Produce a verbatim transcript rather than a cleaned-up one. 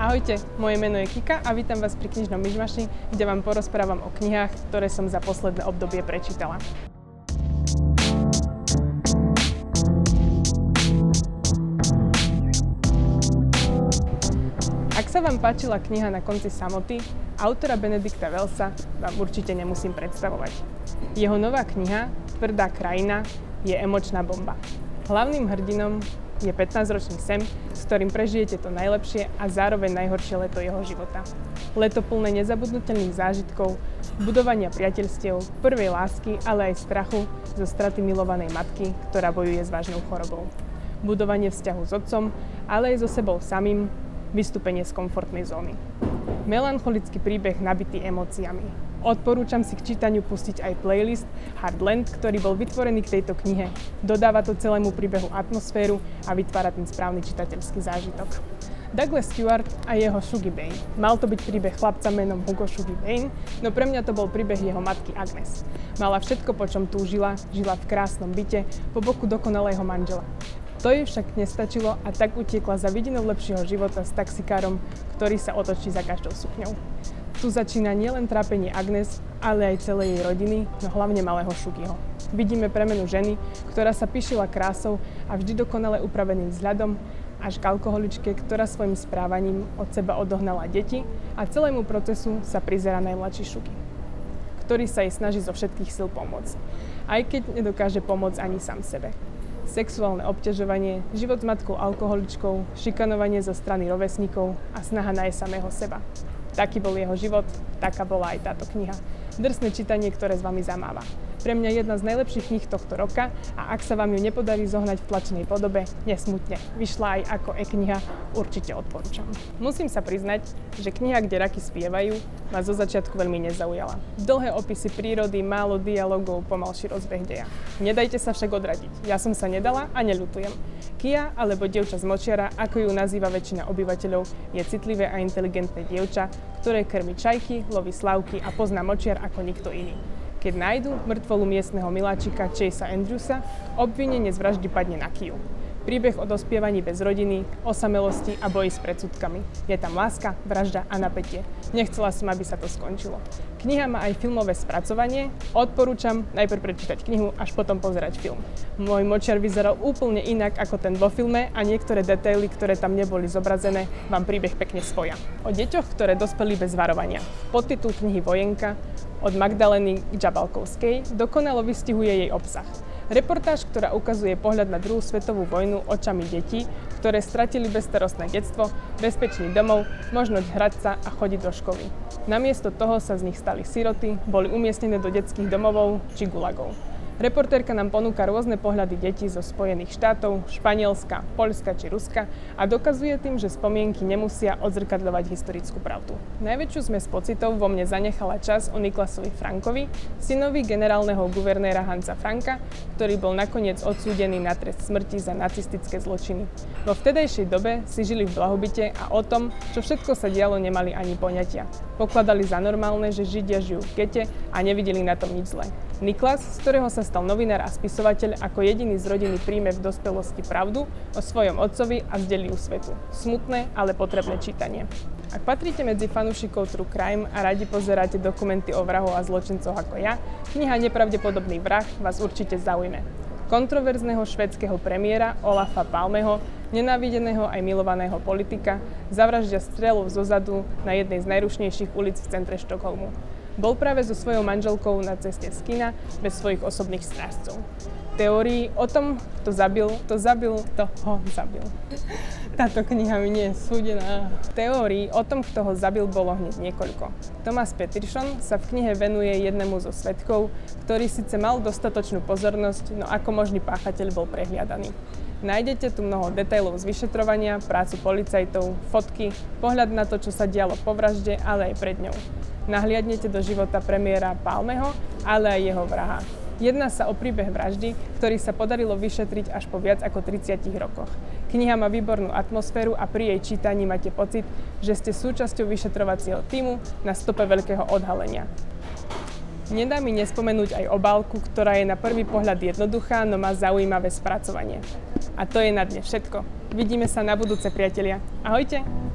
Ahojte, moje meno je Kika a vítam vás pri knižnom myšmaši, kde vám porozprávam o knihách, ktoré som za posledné obdobie prečítala. Ak sa vám páčila kniha Na konci samoty autora Benedikta Wellsa, vám určite nemusím predstavovať. Jeho nová kniha Tvrdá krajina je emočná bomba. Hlavným hrdinom je pätnásťročný Sam, s ktorým prežijete to najlepšie a zároveň najhoršie leto jeho života. Leto plné nezabudnutelných zážitkov, budovania priateľstiev, prvej lásky, ale aj strachu zo straty milovanej matky, ktorá bojuje s vážnou chorobou. Budovanie vzťahu s otcom, ale aj so sebou samým, vystúpenie z komfortnej zóny. Melancholický príbeh nabitý emóciami. Odporúčam si k čítaniu pustiť aj playlist Heartland, ktorý bol vytvorený k tejto knihe. Dodáva to celému príbehu atmosféru a vytvára ten správny čitateľský zážitok. Douglas Stewart a jeho Shuggie Bain. Mal to byť príbeh chlapca menom Hugo Shuggie Bain, no pre mňa to bol príbeh jeho matky Agnes. Mala všetko, po čom túžila, žila v krásnom byte, po boku dokonalého manžela. To jej však nestačilo a tak utiekla za vidinou lepšieho života s taxikárom, ktorý sa otočí za každou sukňou. Tu začína nielen trápenie Agnes, ale aj celej jej rodiny, no hlavne malého Shuggieho. Vidíme premenu ženy, ktorá sa pyšila krásou a vždy dokonale upraveným vzhľadom, až k alkoholičke, ktorá svojim správaním od seba odohnala deti a celému procesu sa prizerá najmladší Shuggie, ktorý sa jej snaží zo všetkých sil pomôcť, aj keď nedokáže pomôcť ani sám sebe. Sexuálne obťažovanie, život s matkou alkoholičkou, šikanovanie zo strany rovesníkov a snaha nájsť samého seba. Taký bol jeho život, taká bola aj táto kniha. Drsné čítanie, ktoré s vami zamáva. Pre mňa jedna z najlepších kníh tohto roka a ak sa vám ju nepodarí zohnať v tlačenej podobe, nesmutne. Vyšla aj ako e-kniha, určite odporúčam. Musím sa priznať, že kniha, kde raky spievajú, ma zo začiatku veľmi nezaujala. Dlhé opisy prírody, málo dialogov, pomalší rozbeh deja. Nedajte sa však odradiť. Ja som sa nedala a neľutujem. Kia, alebo dievča z močiara, ako ju nazýva väčšina obyvateľov, je citlivé a inteligentné dievča, ktoré krmi čajky, loví slavky a pozná močiar ako nikto iný. Keď nájdu mŕtvolu miestneho miláčika Chasea Andrewsa, obvinenie z vraždy padne na Kiu. Príbeh o dospievaní bez rodiny, osamelosti a boji s predsudkami. Je tam láska, vražda a napätie. Nechcela som, aby sa to skončilo. Kniha má aj filmové spracovanie. Odporúčam najprv prečítať knihu, až potom pozerať film. Môj močiar vyzeral úplne inak ako ten vo filme a niektoré detaily, ktoré tam neboli zobrazené, vám príbeh pekne spoja. O deťoch, ktoré dospeli bez varovania. Podtitul knihy Vojenka od Magdaleny Džabalkovskej dokonalo vystihuje jej obsah. Reportáž, ktorá ukazuje pohľad na druhú svetovú vojnu očami detí, ktoré stratili bezstarostné detstvo, bezpečný domov, možnosť hrať sa a chodiť do školy. Namiesto toho sa z nich stali siroty, boli umiestnené do detských domovov či gulagov. Reportérka nám ponúka rôzne pohľady detí zo Spojených štátov, Španielska, Poľska či Ruska a dokazuje tým, že spomienky nemusia odzrkadľovať historickú pravdu. Najväčšiu zmes pocitov vo mne zanechala časť o Niklasovi Frankovi, synovi generálneho guvernéra Hansa Franka, ktorý bol nakoniec odsúdený na trest smrti za nacistické zločiny. Vo vtedajšej dobe si žili v blahobite a o tom, čo všetko sa dialo, nemali ani poňatia. Pokladali za normálne, že Židia žijú v gete a nevideli na tom nič zlé. Niklas, z ktorého sa stal novinár a spisovateľ, ako jediný z rodiny príjme v dospelosti pravdu o svojom otcovi a zdelí ju svetu. Smutné, ale potrebné čítanie. Ak patríte medzi fanúšikov True Crime a radi pozeráte dokumenty o vrahoch a zločincoch ako ja, kniha Nepravdepodobný vrah vás určite zaujme. Kontroverzného švédskeho premiéra Olafa Palmeho, nenávideného aj milovaného politika, zavraždia strelou zozadu na jednej z najrušnejších ulic v centre Štokholmu. Bol práve so svojou manželkou na ceste z kina bez svojich osobných strážcov. Teórií o tom, kto zabil, to zabil, to ho zabil. Táto kniha mi nie je súdená. Teórií o tom, kto ho zabil, bolo hneď niekoľko. Thomas Peterson sa v knihe venuje jednému zo svedkov, ktorý síce mal dostatočnú pozornosť, no ako možný páchateľ bol prehliadaný. Nájdete tu mnoho detailov z vyšetrovania, prácu policajtov, fotky, pohľad na to, čo sa dialo po vražde, ale aj pred ňou. Nahliadnete do života premiéra Palmeho, ale aj jeho vraha. Jedná sa o príbeh vraždy, ktorý sa podarilo vyšetriť až po viac ako tridsiatich rokoch. Kniha má výbornú atmosféru a pri jej čítaní máte pocit, že ste súčasťou vyšetrovacieho tímu na stope veľkého odhalenia. Nedá mi nespomenúť aj obálku, ktorá je na prvý pohľad jednoduchá, no má zaujímavé spracovanie. A to je na dnes všetko. Vidíme sa na budúce, priatelia. Ahojte!